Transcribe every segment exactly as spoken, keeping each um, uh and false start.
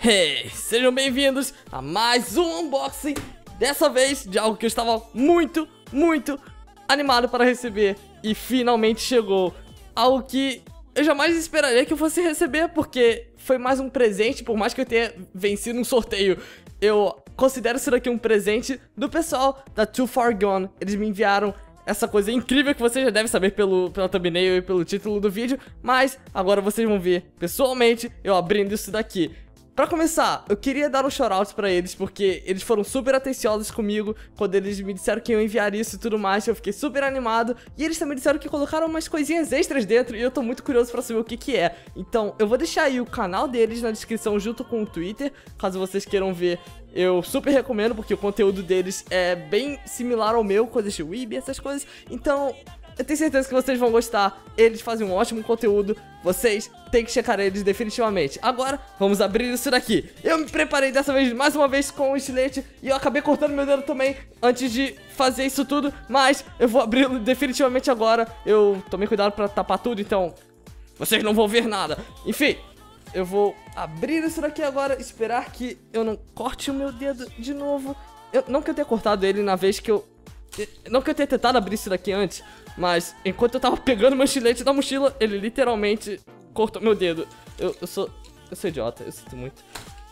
Hey, sejam bem-vindos a mais um unboxing. Dessa vez de algo que eu estava muito, muito animado para receber. E finalmente chegou. Algo que eu jamais esperaria que eu fosse receber, porque foi mais um presente. Por mais que eu tenha vencido um sorteio, eu considero isso daqui um presente do pessoal da Too Far Gone. Eles me enviaram essa coisa incrível que você já deve saber pelo, pela thumbnail e pelo título do vídeo. Mas agora vocês vão ver pessoalmente eu abrindo isso daqui. Pra começar, eu queria dar um shoutout pra eles, porque eles foram super atenciosos comigo quando eles me disseram que iam enviar isso e tudo mais. Eu fiquei super animado. E eles também disseram que colocaram umas coisinhas extras dentro, e eu tô muito curioso pra saber o que que é. Então, eu vou deixar aí o canal deles na descrição junto com o Twitter, caso vocês queiram ver. Eu super recomendo, porque o conteúdo deles é bem similar ao meu, coisas de Weeb, essas coisas. Então, eu tenho certeza que vocês vão gostar. Eles fazem um ótimo conteúdo. Vocês têm que checar eles definitivamente. Agora, vamos abrir isso daqui. Eu me preparei dessa vez, mais uma vez, com o estilete. E eu acabei cortando meu dedo também antes de fazer isso tudo. Mas eu vou abri-lo definitivamente agora. Eu tomei cuidado pra tapar tudo, então vocês não vão ver nada. Enfim, eu vou abrir isso daqui agora. Esperar que eu não corte o meu dedo de novo. eu, Não que eu tenha cortado ele na vez que eu... Não que eu tenha tentado abrir isso daqui antes, mas enquanto eu tava pegando meu estilete da mochila, ele literalmente cortou meu dedo. Eu, eu sou... Eu sou idiota, eu sinto muito.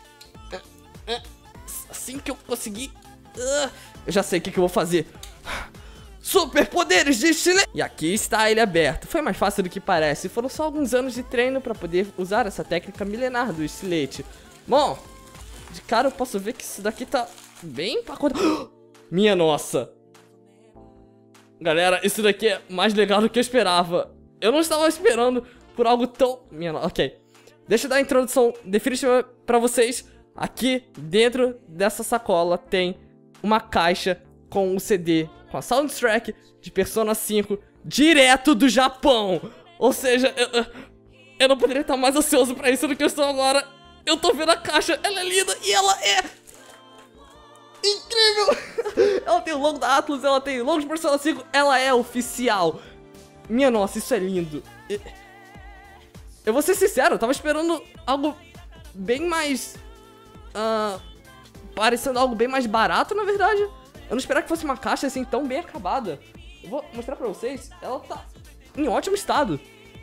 Assim que eu conseguir... Eu já sei o que, que eu vou fazer. Superpoderes de estilete! E aqui está ele aberto. Foi mais fácil do que parece. Foram só alguns anos de treino pra poder usar essa técnica milenar do estilete. Bom, de cara eu posso ver que isso daqui tá bem empacotado. Minha nossa! Galera, isso daqui é mais legal do que eu esperava. Eu não estava esperando por algo tão... Minha nossa, ok. Deixa eu dar a introdução definitiva pra vocês. Aqui dentro dessa sacola tem uma caixa com o C D, com a soundtrack de Persona cinco, direto do Japão. Ou seja, eu, eu não poderia estar mais ansioso pra isso do que eu estou agora. Eu tô vendo a caixa, ela é linda e ela é... incrível! Ela tem o logo da Atlus, ela tem o logo de Persona cinco, ela é oficial. Minha nossa, isso é lindo. Eu vou ser sincero, eu tava esperando algo bem mais... Uh, parecendo algo bem mais barato, na verdade. Eu não esperava que fosse uma caixa assim tão bem acabada. Eu vou mostrar pra vocês, ela tá em ótimo estado.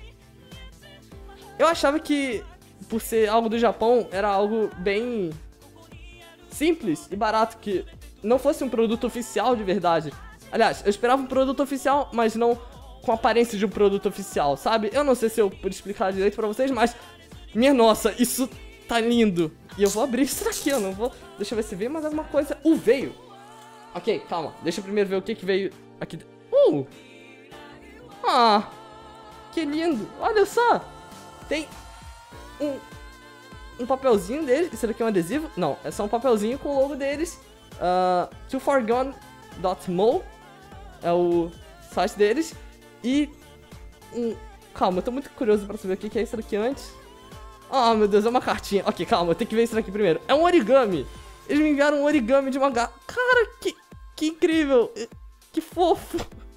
Eu achava que, por ser algo do Japão, era algo bem... simples e barato, que não fosse um produto oficial de verdade. Aliás, eu esperava um produto oficial, mas não com a aparência de um produto oficial, sabe? Eu não sei se eu pude explicar direito pra vocês, mas... minha nossa, isso tá lindo. E eu vou abrir isso daqui, eu não vou... Deixa eu ver se veio mais alguma coisa. Uh, veio! Ok, calma. Deixa eu primeiro ver o que que veio aqui. Uh! Ah! Que lindo! Olha só! Tem um... um papelzinho deles. Isso daqui é um adesivo? Não, é só um papelzinho com o logo deles. uh, too far gone ponto mo é o site deles. E um... calma, eu tô muito curioso pra saber o que é isso daqui antes. Ah, oh, meu Deus, é uma cartinha. Ok, calma, eu tenho que ver isso daqui primeiro. É um origami. Eles me enviaram um origami de mangá. Cara, que, que incrível. Que fofo.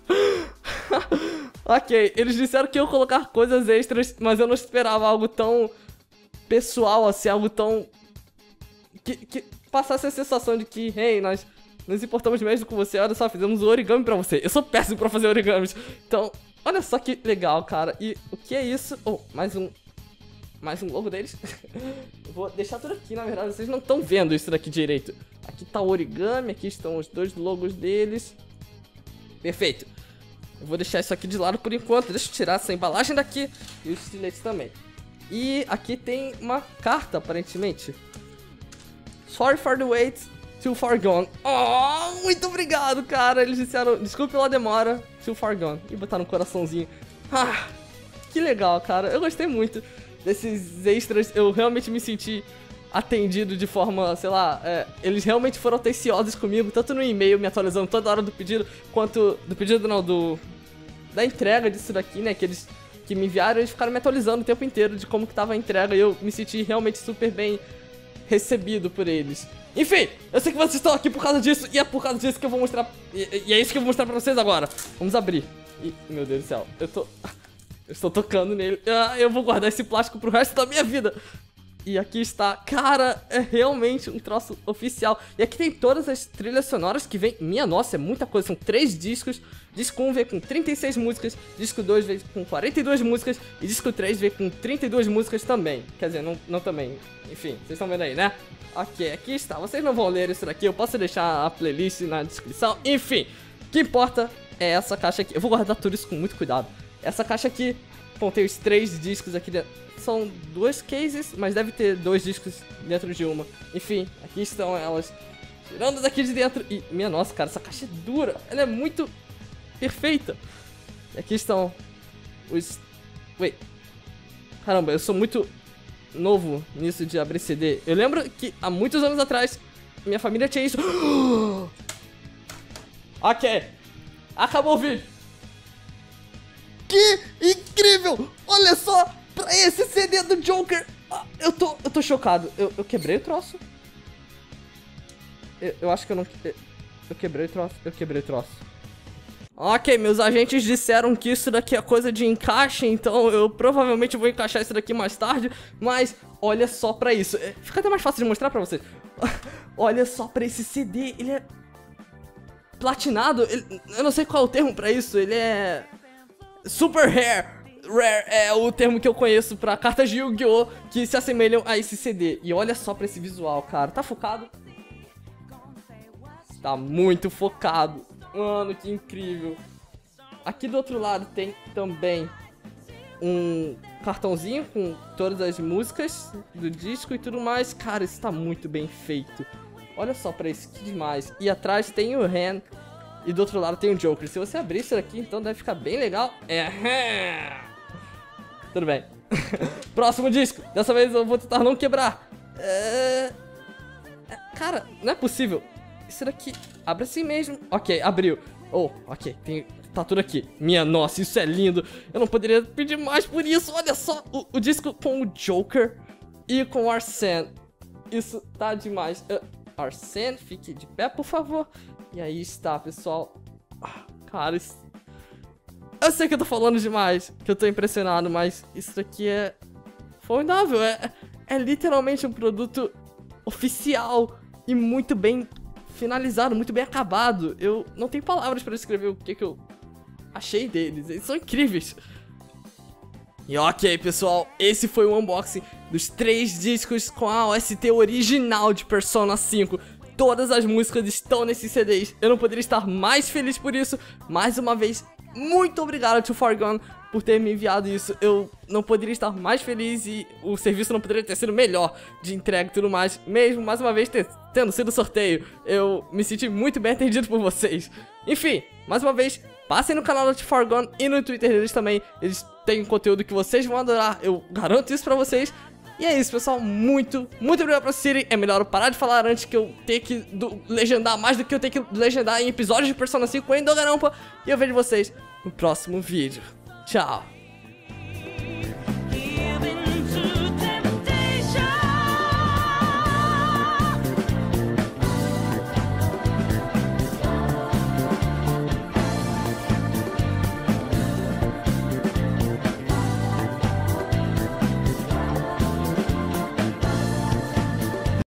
Ok, eles disseram que iam colocar coisas extras, mas eu não esperava algo tão... pessoal, assim, algo tão... Que, que passasse a sensação de que, hey, nós nos importamos mesmo com você, olha só, fizemos um origami pra você. Eu sou péssimo pra fazer origamis. Então, olha só que legal, cara. E o que é isso? Oh, mais um... mais um logo deles. Eu vou deixar tudo aqui, na verdade, vocês não estão vendo isso daqui direito. Aqui tá o origami, aqui estão os dois logos deles. Perfeito. Eu vou deixar isso aqui de lado por enquanto. Deixa eu tirar essa embalagem daqui e os estiletes também. E aqui tem uma carta, aparentemente. Sorry for the wait, too far gone. Oh, muito obrigado, cara. Eles disseram, desculpe pela demora, too far gone. E botaram um coraçãozinho. Ah, que legal, cara. Eu gostei muito desses extras. Eu realmente me senti atendido de forma, sei lá, é, eles realmente foram atenciosos comigo, tanto no e-mail me atualizando toda hora do pedido, quanto do pedido não, do... da entrega disso daqui, né, que eles... que me enviaram, eles ficaram me atualizando o tempo inteiro de como que tava a entrega, e eu me senti realmente super bem recebido por eles. Enfim, eu sei que vocês estão aqui por causa disso, e é por causa disso que eu vou mostrar, e, e é isso que eu vou mostrar pra vocês agora. Vamos abrir. E, meu Deus do céu, eu tô... eu estou tocando nele. Ah, eu vou guardar esse plástico pro resto da minha vida. E aqui está, cara, é realmente um troço oficial. E aqui tem todas as trilhas sonoras que vem. Minha nossa, é muita coisa, são três discos. Disco um vem com trinta e seis músicas, disco dois vem com quarenta e duas músicas e disco três vem com trinta e duas músicas também. Quer dizer, não, não também, enfim, vocês estão vendo aí, né? Ok, aqui está, vocês não vão ler isso daqui, eu posso deixar a playlist na descrição. Enfim, o que importa é essa caixa aqui. Eu vou guardar tudo isso com muito cuidado. Essa caixa aqui contém os três discos aqui dentro. São duas cases, mas deve ter dois discos dentro de uma. Enfim, aqui estão elas. Tirando daqui de dentro. E, minha nossa, cara, essa caixa é dura. Ela é muito perfeita. E aqui estão os... Wait. Caramba, eu sou muito novo nisso de abrir C D. Eu lembro que há muitos anos atrás, minha família tinha isso. Ok. Acabou o vídeo. Que incrível! Olha só! Pra esse C D do Joker! Ah, eu tô, eu tô chocado. Eu, eu quebrei o troço? Eu, eu acho que eu não... Eu, eu quebrei o troço. Eu quebrei o troço. Ok, meus agentes disseram que isso daqui é coisa de encaixe, então eu provavelmente vou encaixar isso daqui mais tarde. Mas olha só pra isso. Fica até mais fácil de mostrar pra vocês. Olha só pra esse C D. Ele é platinado. Ele, eu não sei qual é o termo pra isso. Ele é... Super Rare. Rare é o termo que eu conheço pra cartas de Yu-Gi-Oh! Que se assemelham a esse C D. E olha só pra esse visual, cara. Tá focado? Tá muito focado. Mano, que incrível. Aqui do outro lado tem também um cartãozinho com todas as músicas do disco e tudo mais. Cara, isso tá muito bem feito. Olha só pra isso, que demais. E atrás tem o Ren. E do outro lado tem o Joker. Se você abrir isso aqui, então deve ficar bem legal. É. Tudo bem. Próximo disco. Dessa vez eu vou tentar não quebrar. É... Cara, não é possível. Isso daqui abre assim mesmo. Ok, abriu. Oh, ok, tem... tá tudo aqui. Minha nossa, isso é lindo. Eu não poderia pedir mais por isso. Olha só, o, o disco com o Joker e com o Arsene. Isso tá demais. uh, Arsene, fique de pé, por favor. E aí está, pessoal. Ah, cara, isso... eu sei que eu tô falando demais, que eu tô impressionado, mas isso aqui é formidável. É, é literalmente um produto oficial e muito bem finalizado, muito bem acabado. Eu não tenho palavras pra descrever o que, que eu achei deles. Eles são incríveis. E ok, pessoal, esse foi o unboxing dos três discos com a O S T original de Persona cinco. Todas as músicas estão nesses C Ds. Eu não poderia estar mais feliz por isso. Mais uma vez, muito obrigado to Forgone por ter me enviado isso. Eu não poderia estar mais feliz e o serviço não poderia ter sido melhor de entrega e tudo mais. Mesmo, mais uma vez, ter, tendo sido sorteio. Eu me senti muito bem atendido por vocês. Enfim, mais uma vez, passem no canal da to Forgone e no Twitter deles também. Eles têm conteúdo que vocês vão adorar. Eu garanto isso pra vocês. E é isso, pessoal, muito, muito obrigado por assistirem. É melhor eu parar de falar antes que eu ter que do, legendar mais do que eu ter que legendar em episódios de Persona cinco em Danganronpa. E eu vejo vocês no próximo vídeo. Tchau.